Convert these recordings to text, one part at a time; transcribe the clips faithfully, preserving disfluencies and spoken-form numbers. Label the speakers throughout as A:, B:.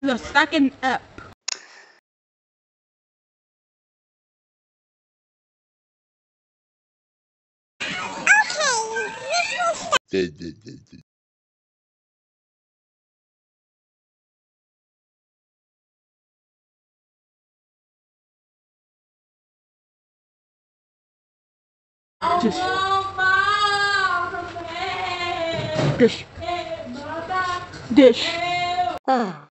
A: The second ep.
B: Okay, this will start.
A: Just, dish, dish.
B: Ah.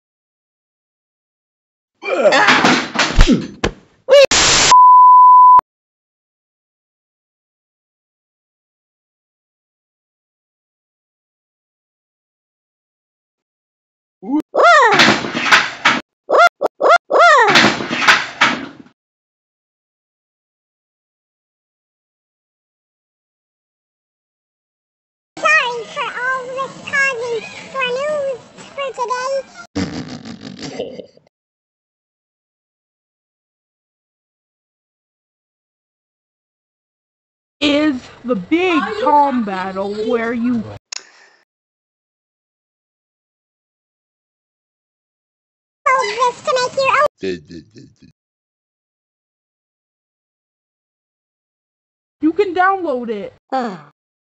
B: Sorry for all this causing for news for today.
A: Is the big Tom battle where you
B: This to make your own.
A: you can download it.
B: Ah.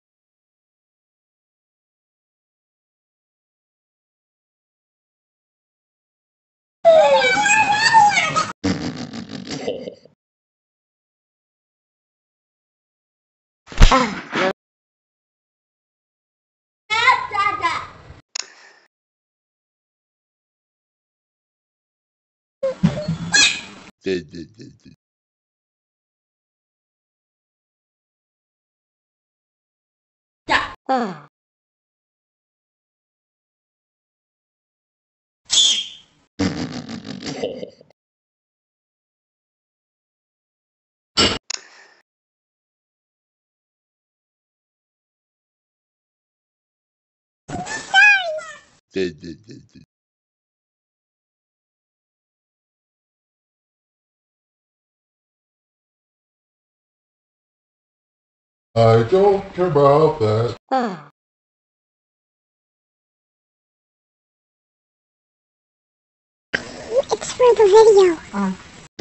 B: Ah.
C: I don't care about that.
B: Ah. It's for the video.
A: Um,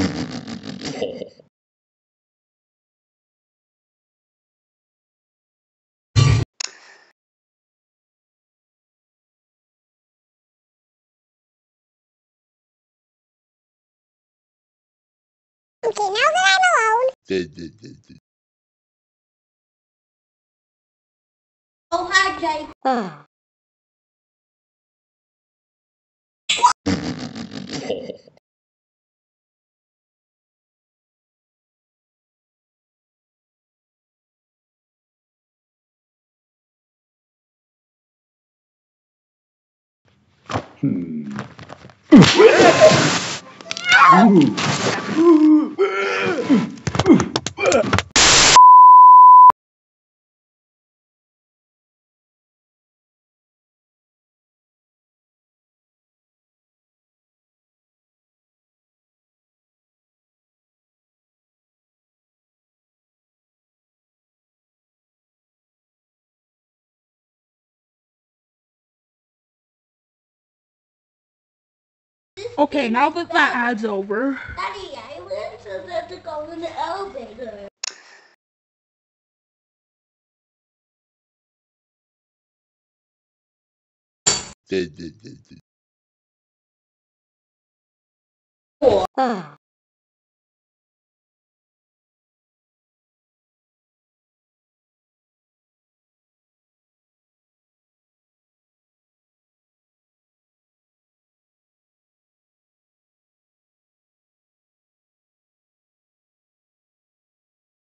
B: Okay, now that I'm alone.
D: Oh, hi, Jake.
B: Ah.
A: okay, now that that ad's over.
D: Daddy, I went to the, to go in the elevator.
B: Ah.